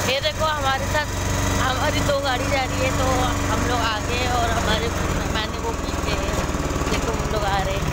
ये देखो हमारे साथ हमारी 2 गाड़ी जा रही है, तो हम लोग आगे और हमारे मैंने वो पीछे है। देखो हम लोग आ रहे हैं।